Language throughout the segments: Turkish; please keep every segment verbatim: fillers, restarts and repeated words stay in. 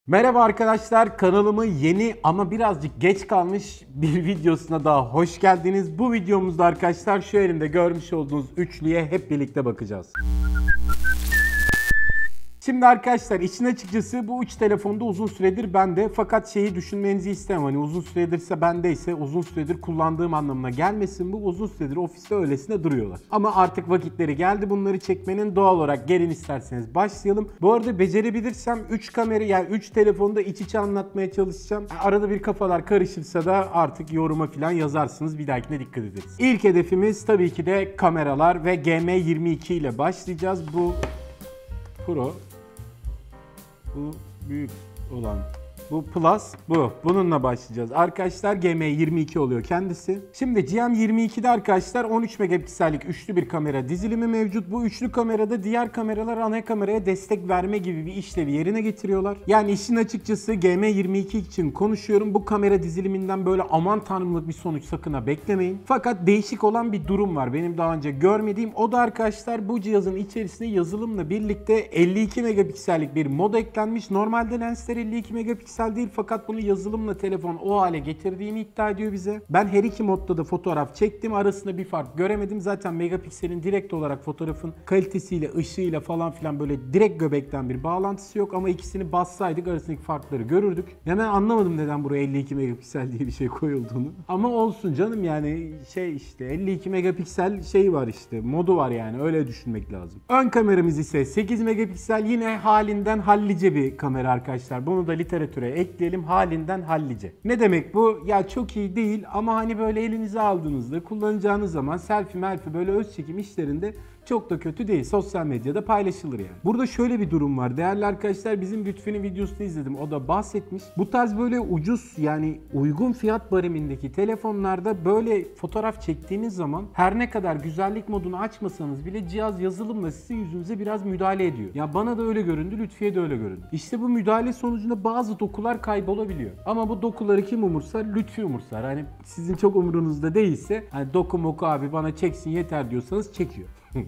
Merhaba arkadaşlar, kanalımın yeni ama birazcık geç kalmış bir videosuna daha hoş geldiniz. Bu videomuzda arkadaşlar şu elimde görmüş olduğunuz üçlüye hep birlikte bakacağız. Şimdi arkadaşlar işin açıkçası bu üç telefonda uzun süredir bende, fakat şeyi düşünmenizi istemem, hani uzun süredirse bendeyse uzun süredir kullandığım anlamına gelmesin, bu uzun süredir ofiste öylesine duruyorlar. Ama artık vakitleri geldi bunları çekmenin, doğal olarak gelin isterseniz başlayalım. Bu arada becerebilirsem üç kamera yani üç telefonu da iç içe anlatmaya çalışacağım. Arada bir kafalar karışırsa da artık yoruma falan yazarsınız, bir dahakine dikkat ederiz. İlk hedefimiz tabii ki de kameralar ve G M yirmi iki ile başlayacağız. Bu Pro. Bu büyük olan. Bu Plus, bu. Bununla başlayacağız. Arkadaşlar G M yirmi iki oluyor kendisi. Şimdi G M yirmi iki'de arkadaşlar on üç megapiksellik üçlü bir kamera dizilimi mevcut. Bu üçlü kamerada diğer kameralar ana kameraya destek verme gibi bir işlevi yerine getiriyorlar. Yani işin açıkçası G M yirmi iki için konuşuyorum. Bu kamera diziliminden böyle aman tanrımlık bir sonuç sakın ha beklemeyin. Fakat değişik olan bir durum var. Benim daha önce görmediğim. O da arkadaşlar bu cihazın içerisine yazılımla birlikte elli iki megapiksellik bir mod eklenmiş. Normalde lensler elli iki megapiksel değil, fakat bunu yazılımla telefon o hale getirdiğini iddia ediyor bize. Ben her iki modda da fotoğraf çektim. Arasında bir fark göremedim. Zaten megapikselin direkt olarak fotoğrafın kalitesiyle, ışığıyla falan filan böyle direkt göbekten bir bağlantısı yok. Ama ikisini bassaydık arasındaki farkları görürdük. Ya ben anlamadım neden buraya elli iki megapiksel diye bir şey koyulduğunu. Ama olsun canım, yani şey işte elli iki megapiksel şey var işte, modu var, yani öyle düşünmek lazım. Ön kameramız ise sekiz megapiksel, yine halinden hallice bir kamera arkadaşlar. Bunu da literatüre ekleyelim, halinden hallice. Ne demek bu? Ya çok iyi değil ama hani böyle elinize aldığınızda kullanacağınız zaman selfie melfi böyle öz çekim işlerinde çok da kötü değil. Sosyal medyada paylaşılır yani. Burada şöyle bir durum var. Değerli arkadaşlar, bizim Lütfü'nün videosunu izledim. O da bahsetmiş. Bu tarz böyle ucuz, yani uygun fiyat barimindeki telefonlarda böyle fotoğraf çektiğiniz zaman her ne kadar güzellik modunu açmasanız bile cihaz yazılımla sizin yüzünüze biraz müdahale ediyor. Ya bana da öyle göründü, Lütfü'ye de öyle göründü. İşte bu müdahale sonucunda bazı dokular kaybolabiliyor. Ama bu dokuları kim umursar? Lütfü umursar. Hani sizin çok umurunuzda değilse, hani doku moku abi bana çeksin yeter diyorsanız çekiyor.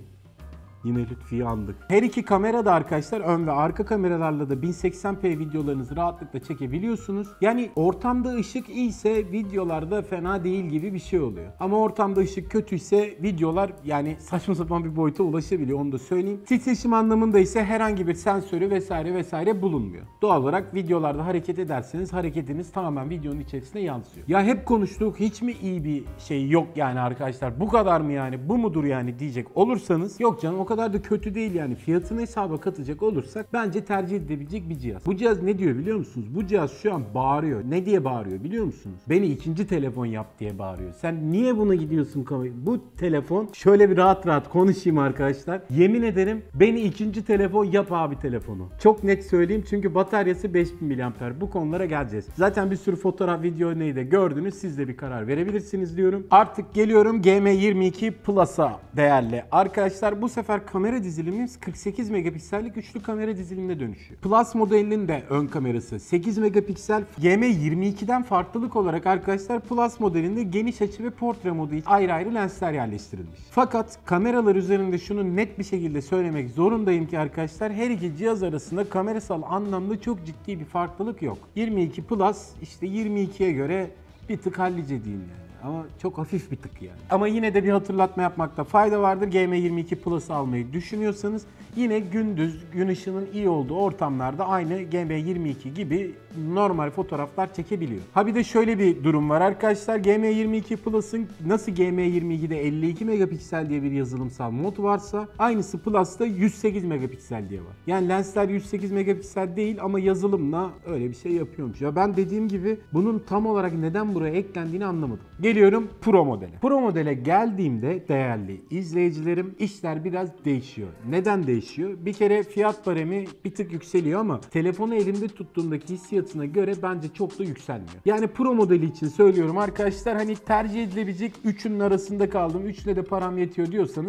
Yine Lütfi'yi andık. Her iki kamera da arkadaşlar ön ve arka kameralarla da bin seksen p videolarınızı rahatlıkla çekebiliyorsunuz. Yani ortamda ışık iyiyse videolarda fena değil gibi bir şey oluyor. Ama ortamda ışık kötüyse videolar yani saçma sapan bir boyuta ulaşabiliyor, onu da söyleyeyim. Titreşim anlamında ise herhangi bir sensörü vesaire vesaire bulunmuyor. Doğal olarak videolarda hareket ederseniz hareketiniz tamamen videonun içerisine yansıyor. Ya hep konuştuk, hiç mi iyi bir şey yok yani arkadaşlar, bu kadar mı yani, bu mudur yani diyecek olursanız, yok canım o kadar da kötü değil yani. Fiyatını hesaba katacak olursak bence tercih edilebilecek bir cihaz. Bu cihaz ne diyor biliyor musunuz? Bu cihaz şu an bağırıyor. Ne diye bağırıyor biliyor musunuz? Beni ikinci telefon yap diye bağırıyor. Sen niye buna gidiyorsun? Bu telefon, şöyle bir rahat rahat konuşayım arkadaşlar. Yemin ederim beni ikinci telefon yap abi telefonu. Çok net söyleyeyim çünkü bataryası beş bin miliamper. Bu konulara geleceğiz. Zaten bir sürü fotoğraf, video örneği de gördünüz. Siz de bir karar verebilirsiniz diyorum. Artık geliyorum G M yirmi iki Plus'a değerli arkadaşlar. Bu sefer kamera dizilimimiz kırk sekiz megapiksellik üçlü kamera dizilimine dönüşüyor. Plus modelinin de ön kamerası sekiz megapiksel. G M yirmi iki'den farklılık olarak arkadaşlar Plus modelinde geniş açı ve portre modu için ayrı ayrı lensler yerleştirilmiş. Fakat kameralar üzerinde şunu net bir şekilde söylemek zorundayım ki arkadaşlar, her iki cihaz arasında kamerasal anlamda çok ciddi bir farklılık yok. yirmi iki Plus işte yirmi iki'ye göre bir tık hallice diyeyim yani. Ama çok hafif bir tık yani. Ama yine de bir hatırlatma yapmakta fayda vardır. G M yirmi iki Plus'ı almayı düşünüyorsanız yine gündüz gün ışığının iyi olduğu ortamlarda aynı G M yirmi iki gibi normal fotoğraflar çekebiliyor. Ha bir de şöyle bir durum var arkadaşlar. G M yirmi iki Plus'ın nasıl G M yirmi iki'de elli iki megapiksel diye bir yazılımsal mod varsa aynısı Plus'ta yüz sekiz megapiksel diye var. Yani lensler yüz sekiz megapiksel değil ama yazılımla öyle bir şey yapıyormuş. Ya ben dediğim gibi bunun tam olarak neden buraya eklendiğini anlamadım. Geliyorum Pro modele. Pro modele geldiğimde değerli izleyicilerim, işler biraz değişiyor. Neden değişiyor? Bir kere fiyat baremi bir tık yükseliyor ama telefonu elimde tuttuğumdaki hissiyatına göre bence çok da yükselmiyor. Yani Pro modeli için söylüyorum arkadaşlar, hani tercih edilebilecek üçünün arasında kaldım, üçüne de param yetiyor diyorsanız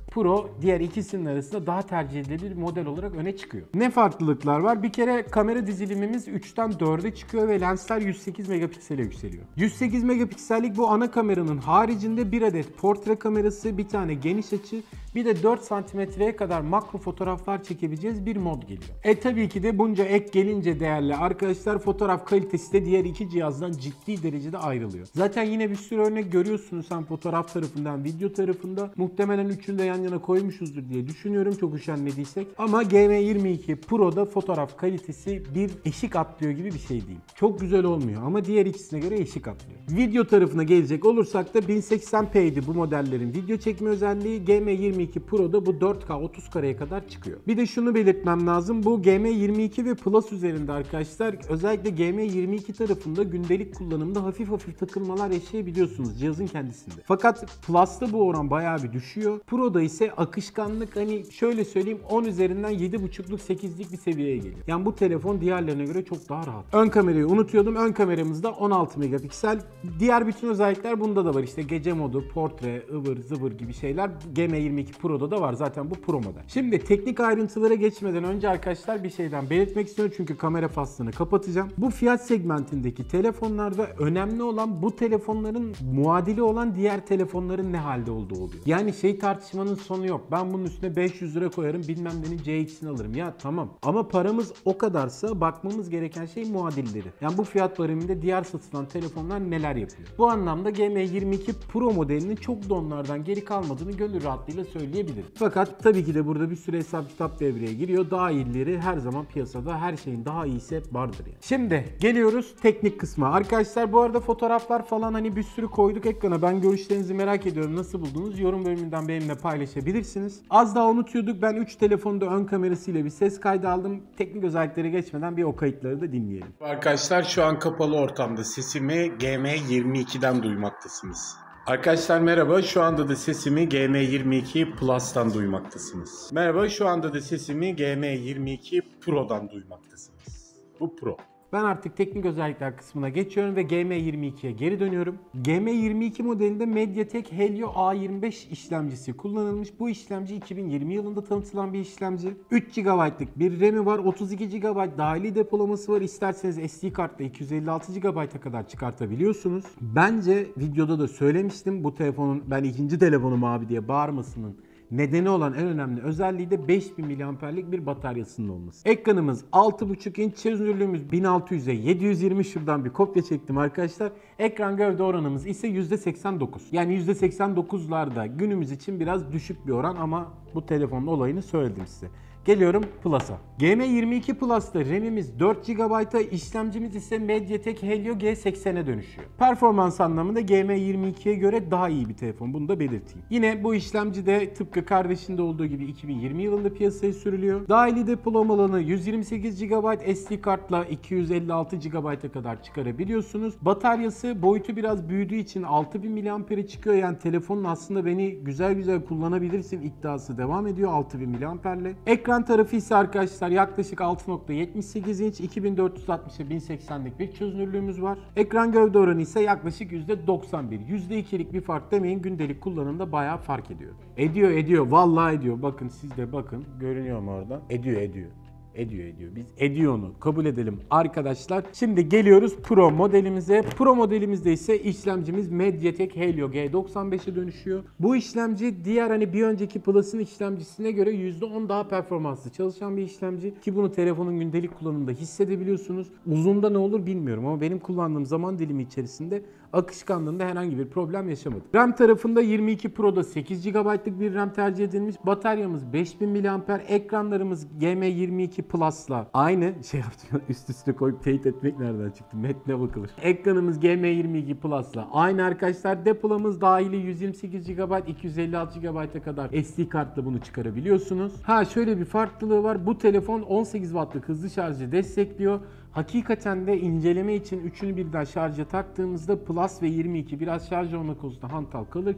Pro diğer ikisinin arasında daha tercih edilebilir bir model olarak öne çıkıyor. Ne farklılıklar var? Bir kere kamera dizilimimiz üçten dörde çıkıyor ve lensler yüz sekiz megapiksele yükseliyor. yüz sekiz megapiksellik bu ana kameranın haricinde bir adet portre kamerası, bir tane geniş açı, bir de dört santimetreye kadar makro fotoğraflar çekebileceğiz bir mod geliyor. E tabii ki de bunca ek gelince değerli arkadaşlar, fotoğraf kalitesi de diğer iki cihazdan ciddi derecede ayrılıyor. Zaten yine bir sürü örnek görüyorsunuz hem fotoğraf tarafından, video tarafında. Muhtemelen üçünü de yan yana koymuşuzdur diye düşünüyorum, çok üşenmediysek. Ama G M yirmi iki Pro'da fotoğraf kalitesi bir eşik atlıyor gibi bir şey değil. Çok güzel olmuyor ama diğer ikisine göre eşik atlıyor. Video tarafına gelecek olursak da bin seksen p'ydi bu modellerin video çekme özelliği. G M yirmi iki Pro'da bu dört K otuz kareye kadar çıkıyor. Bir de şunu belirtmem lazım. Bu G M yirmi iki ve Plus üzerinde arkadaşlar özellikle G M yirmi iki tarafında gündelik kullanımda hafif hafif takılmalar yaşayabiliyorsunuz cihazın kendisinde. Fakat Plus'ta bu oran bayağı bir düşüyor. Pro'da ise akışkanlık hani şöyle söyleyeyim on üzerinden yedi buçukluk sekizlik bir seviyeye geliyor. Yani bu telefon diğerlerine göre çok daha rahat. Ön kamerayı unutuyordum. Ön kameramızda on altı megapiksel. Diğer bütün özellikler bunda da var. İşte gece modu, portre, ıvır zıvır gibi şeyler G M yirmi iki Pro'da da var. Zaten bu Pro model. Şimdi teknik ayrıntılara geçmeden önce arkadaşlar bir şeyden belirtmek istiyorum çünkü kamera faslını kapatacağım. Bu fiyat segmentindeki telefonlarda önemli olan bu telefonların muadili olan diğer telefonların ne halde olduğu oluyor. Yani şey tartışmanın sonu yok. Ben bunun üstüne beş yüz lira koyarım bilmem nenin C X'ini alırım. Ya tamam ama paramız o kadarsa bakmamız gereken şey muadilleri. Yani bu fiyat bariminde diğer satılan telefonlar neler yapıyor. Bu anlamda G M yirmi iki Pro modelinin çok da onlardan geri kalmadığını gönül rahatlığıyla söyleyebilirim. Fakat tabii ki de burada bir sürü hesap kitap devreye giriyor. Daha iyileri her zaman piyasada, her şeyin daha iyisi hep vardır yani. Şimdi geliyoruz teknik kısma. Arkadaşlar bu arada fotoğraflar falan hani bir sürü koyduk ekrana. Ben görüşlerinizi merak ediyorum. Nasıl buldunuz? Yorum bölümünden benimle paylaşabilirsiniz. Az daha unutuyorduk. Ben üç telefonda ön kamerasıyla bir ses kaydı aldım. Teknik özelliklere geçmeden bir o kayıtları da dinleyelim. Arkadaşlar şu an kapalı ortamda sesimi G M yirmi ikiden duymaktasınız. Arkadaşlar merhaba, şu anda da sesimi G M yirmi iki Plus'tan duymaktasınız. Merhaba, şu anda da sesimi G M yirmi iki Pro'dan duymaktasınız. Bu Pro. Ben artık teknik özellikler kısmına geçiyorum ve G M yirmi ikiye geri dönüyorum. G M yirmi iki modelinde MediaTek Helio A yirmi beş işlemcisi kullanılmış. Bu işlemci iki bin yirmi yılında tanıtılan bir işlemci. üç gigabaytlık bir RAM'i var. otuz iki gigabayt dahili depolaması var. İsterseniz S D kartla iki yüz elli altı gigabayta kadar çıkartabiliyorsunuz. Bence videoda da söylemiştim. Bu telefonun ben ikinci telefonum abi diye bağırmasının nedeni olan en önemli özelliği de beş bin miliamperlik bir bataryasının olması. Ekranımız altı buçuk inç, çözünürlüğümüz bin altı yüze yedi yüz yirmi, şuradan bir kopya çektim arkadaşlar. Ekran gövde oranımız ise yüzde seksen dokuz. Yani yüzde seksen dokuzlarda günümüz için biraz düşük bir oran ama bu telefonun olayını söyledim size. Geliyorum Plus'a. G M yirmi iki Plus'ta RAM'imiz dört gigabayta, işlemcimiz ise MediaTek Helio G seksene dönüşüyor. Performans anlamında G M yirmi ikiye göre daha iyi bir telefon. Bunu da belirteyim. Yine bu işlemci de tıpkı kardeşinde olduğu gibi iki bin yirmi yılında piyasaya sürülüyor. Dahili depolama alanı yüz yirmi sekiz gigabayt, S D kartla iki yüz elli altı gigabayta kadar çıkarabiliyorsunuz. Bataryası boyutu biraz büyüdüğü için altı bin miliampere çıkıyor. Yani telefonun aslında beni güzel güzel kullanabilirsin iddiası devam ediyor altı bin miliamperle. Ekran tarafı ise arkadaşlar yaklaşık altı nokta yetmiş sekiz inç, iki bin dört yüz altmışa bin seksenlik bir çözünürlüğümüz var. Ekran gövde oranı ise yaklaşık yüzde doksan bir. yüzde ikilik bir fark demeyin, gündelik kullanımda bayağı fark ediyor. Ediyor ediyor vallahi ediyor. Bakın siz de bakın, görünüyor mu orada? Ediyor ediyor. Ediyor ediyor. Biz ediyor onu kabul edelim arkadaşlar. Şimdi geliyoruz Pro modelimize. Pro modelimizde ise işlemcimiz MediaTek Helio G doksan beşe dönüşüyor. Bu işlemci diğer hani bir önceki Plus'ın işlemcisine göre yüzde on daha performanslı çalışan bir işlemci. Ki bunu telefonun gündelik kullanımında hissedebiliyorsunuz. Uzunda ne olur bilmiyorum ama benim kullandığım zaman dilimi içerisinde akışkanlığında herhangi bir problem yaşamadım. RAM tarafında yirmi iki Pro'da sekiz gigabaytlık bir RAM tercih edilmiş. Bataryamız beş bin miliamper. Ekranlarımız G M yirmi iki Plus'la aynı şey yaptım. Üst üste koyup teyit etmek nereden çıktı? Metne bakılır. Ekranımız G M yirmi iki Plus'la aynı arkadaşlar. Depolamız dahili yüz yirmi sekiz gigabayt, iki yüz elli altı gigabayta kadar S D kartla bunu çıkarabiliyorsunuz. Ha şöyle bir farklılığı var. Bu telefon on sekiz wattlık hızlı şarjı destekliyor. Hakikaten de inceleme için üçünü birden şarja taktığımızda Plus ve yirmi iki biraz şarj olma konusunda hantal kalırken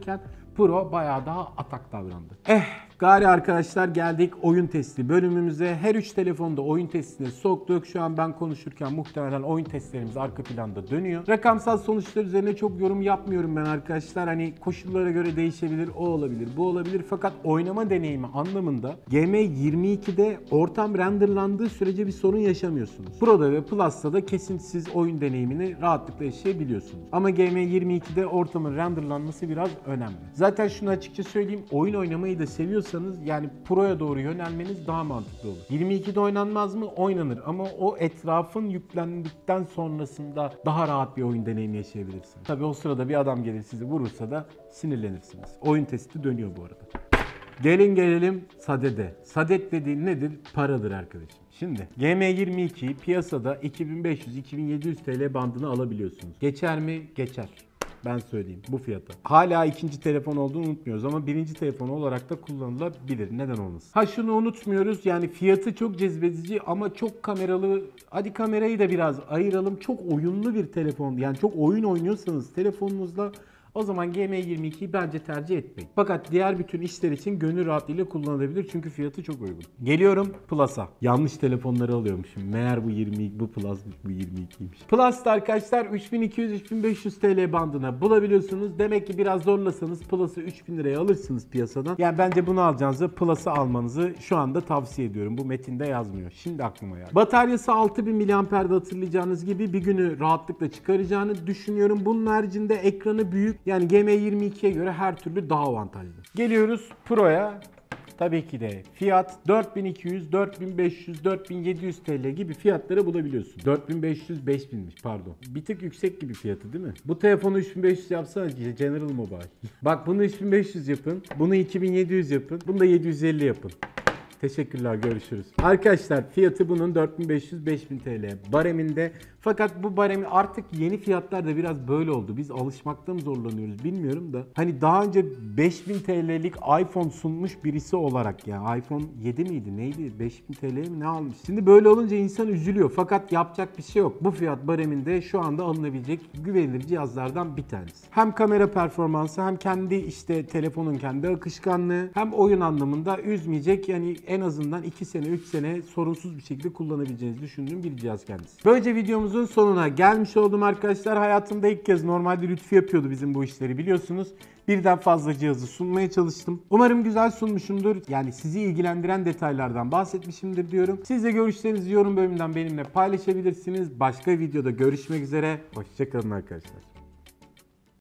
Pro bayağı daha atak davrandı. Eh gari arkadaşlar geldik oyun testi bölümümüze. Her üç telefonda oyun testine soktuk. Şu an ben konuşurken muhtemelen oyun testlerimiz arka planda dönüyor. Rakamsal sonuçlar üzerine çok yorum yapmıyorum ben arkadaşlar. Hani koşullara göre değişebilir, o olabilir, bu olabilir. Fakat oynama deneyimi anlamında G M yirmi ikide ortam renderlandığı sürece bir sorun yaşamıyorsunuz. Pro'da ve Plus'ta da kesintisiz oyun deneyimini rahatlıkla yaşayabiliyorsunuz. Ama G M yirmi ikide ortamın renderlanması biraz önemli. Zaten şunu açıkça söyleyeyim, oyun oynamayı da seviyorsanız yani Pro'ya doğru yönelmeniz daha mantıklı olur. yirmi ikide oynanmaz mı? Oynanır ama o etrafın yüklendikten sonrasında daha rahat bir oyun deneyimi yaşayabilirsiniz. Tabii o sırada bir adam gelir sizi vurursa da sinirlenirsiniz. Oyun testi dönüyor bu arada. Gelin gelelim Sadet'e. Sadet dediğin nedir? Paradır arkadaşım. Şimdi G M yirmi iki piyasada iki bin beş yüz iki bin yedi yüz T L bandını alabiliyorsunuz. Geçer mi? Geçer. Ben söyleyeyim bu fiyata. Hala ikinci telefon olduğunu unutmuyoruz ama birinci telefon olarak da kullanılabilir. Neden olmasın? Ha şunu unutmuyoruz, yani fiyatı çok cezbedici ama çok kameralı. Hadi kamerayı da biraz ayıralım. Çok oyunlu bir telefon. Yani çok oyun oynuyorsanız telefonunuzla o zaman G M yirmi ikiyi bence tercih etmeyin. Fakat diğer bütün işler için gönül rahatlığıyla kullanılabilir çünkü fiyatı çok uygun. Geliyorum Plus'a. Yanlış telefonları alıyormuşum. Meğer bu yirmi bu Plus bu yirmi ikiymiş. Plus'ta arkadaşlar üç bin iki yüz üç bin beş yüz T L bandına bulabiliyorsunuz. Demek ki biraz zorlasanız Plus'ı üç bin liraya alırsınız piyasadan. Yani bence bunu alacağınızı Plus'ı almanızı şu anda tavsiye ediyorum. Bu metinde yazmıyor. Şimdi aklıma geldi. Bataryası altı bin miliamper'de hatırlayacağınız gibi bir günü rahatlıkla çıkaracağını düşünüyorum. Bunun haricinde ekranı büyük. Yani G M yirmi ikiye göre her türlü daha avantajlı. Geliyoruz Pro'ya. Tabii ki de fiyat dört bin iki yüz, dört bin beş yüz, dört bin yedi yüz T L gibi fiyatları bulabiliyorsun. dört bin beş yüz, beş binmiş pardon. Bir tık yüksek gibi fiyatı değil mi? Bu telefonu üç bin beş yüz yapsana General Mobile. Bak bunu üç bin beş yüz yapın. Bunu iki bin yedi yüz yapın. Bunu da yedi yüz elli yapın. Teşekkürler, görüşürüz. Arkadaşlar fiyatı bunun dört bin beş yüz beş bin T L bareminde. Fakat bu baremi artık yeni fiyatlar da biraz böyle oldu. Biz alışmakta mı zorlanıyoruz bilmiyorum da. Hani daha önce beş bin T L'lik iPhone sunmuş birisi olarak, yani iPhone yedi miydi neydi, beş bin T L'ye mi ne almış? Şimdi böyle olunca insan üzülüyor. Fakat yapacak bir şey yok. Bu fiyat bareminde şu anda alınabilecek güvenilir cihazlardan bir tanesi. Hem kamera performansı hem kendi işte telefonun kendi akışkanlığı hem oyun anlamında üzmeyecek, yani en azından iki sene üç sene sorunsuz bir şekilde kullanabileceğinizi düşündüğüm bir cihaz kendisi. Böylece videomuzun sonuna gelmiş oldum arkadaşlar. Hayatımda ilk kez, normalde Lütfi yapıyordu bizim bu işleri biliyorsunuz. Birden fazla cihazı sunmaya çalıştım. Umarım güzel sunmuşumdur. Yani sizi ilgilendiren detaylardan bahsetmişimdir diyorum. Siz de görüşlerinizi yorum bölümünden benimle paylaşabilirsiniz. Başka videoda görüşmek üzere. Hoşça kalın arkadaşlar.